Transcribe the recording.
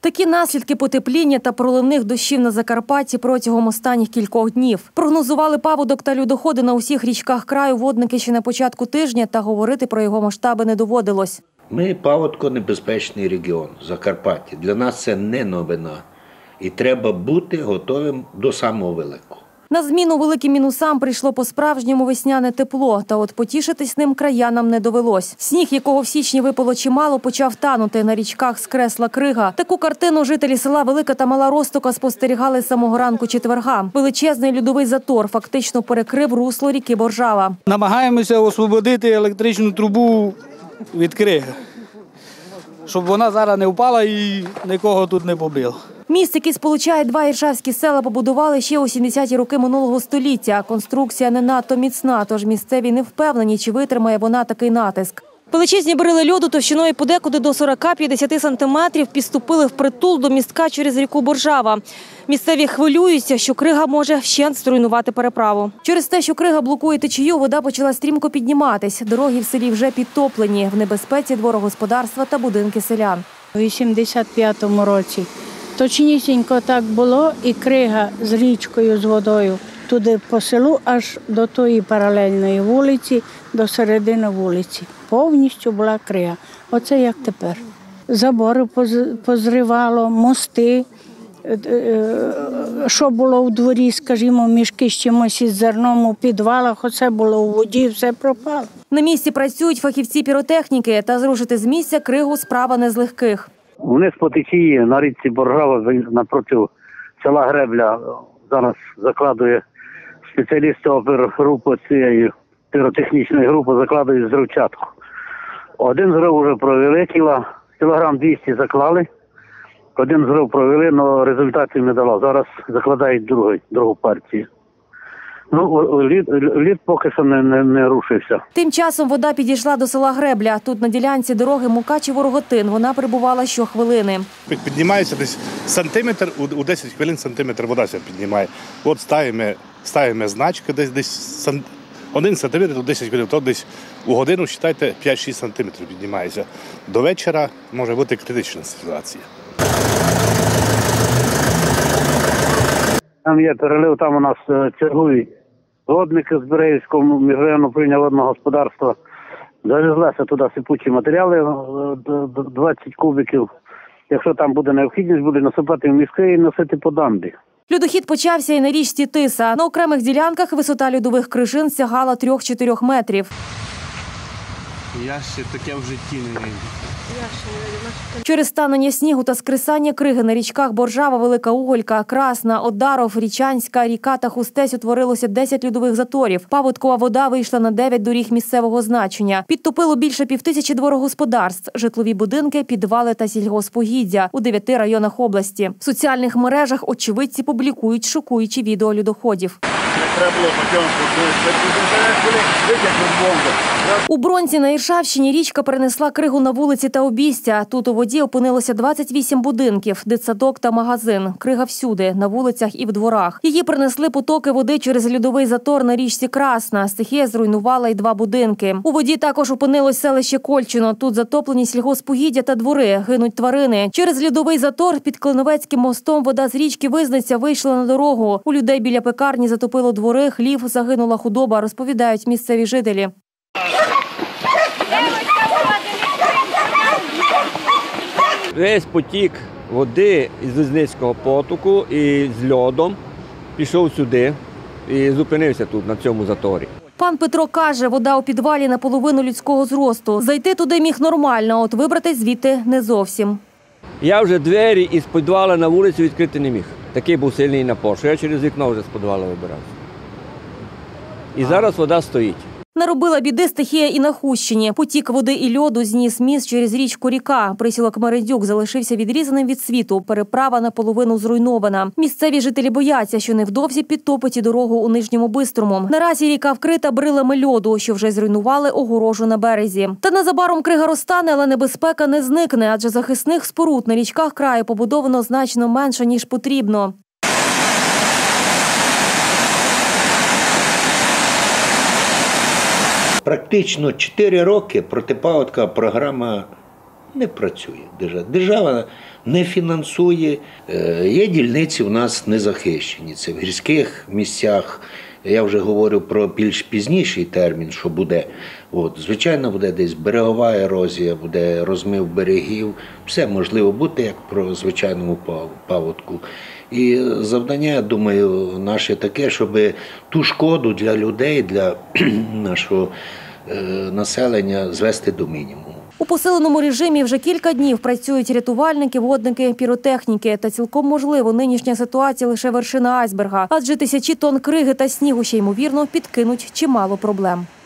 Такі наслідки потепління та проливних дощів на Закарпатті протягом останніх кількох днів. Прогнозували паводок та льодоходи на усіх річках краю водники ще на початку тижня, та говорити про його масштаби не доводилось. Ми паводконебезпечний регіон Закарпаття. Для нас це не новина. І треба бути готовим до самого великого. На зміну великим мінусам прийшло по-справжньому весняне тепло, та от потішитись ним краянам не довелось. Сніг, якого в січні випало чимало, почав танути. На річках скресла крига. Таку картину жителі села Велика та Мала Розтока спостерігали з самого ранку четверга. Величезний льодовий затор фактично перекрив русло ріки Боржава. Намагаємося освободити електричну трубу від криги, щоб вона зараз не впала і нікого тут не побила. Міст, який сполучає два іршавські села, побудували ще у 70-ті роки минулого століття. Конструкція не надто міцна, тож місцеві не впевнені, чи витримає вона такий натиск. Величезні брили льоду товщиною подекуди до 40-50 сантиметрів підступили впритул до містка через ріку Боржава. Місцеві хвилюються, що крига може вщент зруйнувати переправу. Через те, що крига блокує течію, вода почала стрімко підніматись. Дороги в селі вже підтоплені. В небезпеці дворогосподарства та будинки селян. У 85-му році точнісінько так було, і крига з річкою, з водою туди по селу, аж до тої паралельної вулиці, до середини вулиці. Повністю була крига. Оце як тепер. Забори позривало, мости, що було у дворі, скажімо, мішки з чимось із зерном у підвалах, оце було у воді, все пропало. На місці працюють фахівці піротехніки, та зрушити з місця кригу справа не з легких. Вниз по течії на річці Боржава напроти села Гребля зараз закладує спеціалісти опергрупи цієї піротехнічної групи, закладують зривчатку. Один зрив вже провели, кілограм 200 заклали, один зрив провели, але результатів не дало. Зараз закладають другу партію. Лід поки що не рушився. Тим часом вода підійшла до села Гребля. Тут на ділянці дороги Мукачево-Роготин. Вона прибувала щохвилини. Піднімається десь сантиметр, у 10 хвилин сантиметр вода себе піднімає. От ставимо значки, десь 1 сантиметр у 10 хвилин, то десь у годину, вважайте, 5-6 сантиметрів піднімається. До вечора може бути критична ситуація. Там є перелив, там у нас чергують водники з Берегівського міжрайонного управління водного господарства. Завезлися туди сипучі матеріали, 20 кубиків. Якщо там буде необхідність, буде насипати в мішки і носити по дамбі. Льодохід почався і на річці Тиса. На окремих ділянках висота льодових крижин сягала 3-4 метрів. Я ще таке в житті не видів. Через станення снігу та скресання криги на річках Боржава, Велика Уголька, Красна, Одаров, Річанська, Ріка та Хустесь утворилося 10 льодових заторів. Паводкова вода вийшла на 9 доріг місцевого значення. Підтопило більше 5000 дворогосподарств, житлові будинки, підвали та сільгоспугіддя у 9 районах області. В соціальних мережах очевидці публікують шокуючі відео льодоходів. У Бронці на Іршавщині річка перенесла кригу на вулиці та обійстя. Тут у воді опинилося 28 будинків, дитсадок та магазин. Крига всюди, на вулицях і в дворах. Її принесли потоки води через льодовий затор на річці Красна. Стихія зруйнувала й 2 будинки. У воді також опинилось селище Кольчино. Тут затоплені сільгоспугіддя та двори, гинуть тварини. Через льодовий затор під Клиновецьким мостом вода з річки Визниця вийшла на дорогу. У людей біля пекарні затопило двори, хлів, загинула худоба, розповідають місцеві жителі. Весь потік води із Визницького потоку і з льодом пішов сюди і зупинився тут, на цьому заторі. Пан Петро каже, вода у підвалі наполовину людського зросту. Зайти туди міг нормально, а от вибратись звідти не зовсім. Я вже двері із підвала на вулицю відкрити не міг. Такий був сильний напор, що я через вікно вже з підвала вибирався. І зараз вода стоїть. Наробила біди стихія і на Хустщині. Потік води і льоду зніс міст через річку Ріка. Присілок Мередюк залишився відрізаним від світу. Переправа наполовину зруйнована. Місцеві жителі бояться, що невдовзі підтопить і дорогу у Нижньому Бистрому. Наразі ріка вкрита брилами льоду, що вже зруйнували огорожу на березі. Та незабаром крига розтане, але небезпека не зникне, адже захисних споруд на річках краю побудовано значно менше, ніж потрібно. Практично 4 роки протипаводкова програма не працює. Держава не фінансує. Є дільниці у нас незахищені. Це в гірських місцях. Я вже говорю про більш пізніший термін, що буде. Звичайно, буде десь берегова ерозія, буде розмив берегів. Все можливо бути, як про звичайному паводку. І завдання, я думаю, наше таке, щоб ту шкоду для людей, для нашого населення звести до мінімуму. У посиленому режимі вже кілька днів працюють рятувальники, водники, піротехніки. Та цілком можливо, нинішня ситуація лише вершина айсберга. Адже тисячі тонн криги та снігу ще, ймовірно, підкинуть чимало проблем.